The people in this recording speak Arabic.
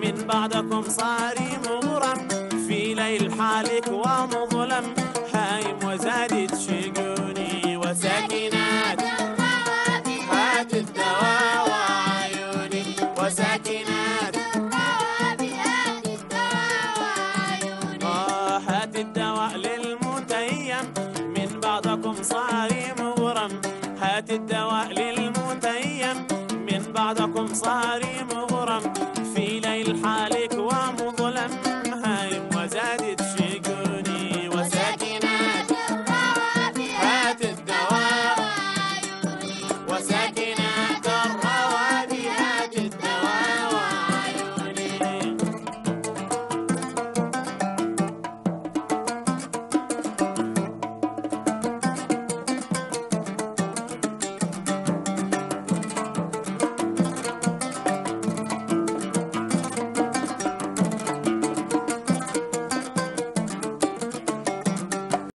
من بعدكم صاري مغرم في ليل حالك ومظلم، هايم وزادت شجوني وساكي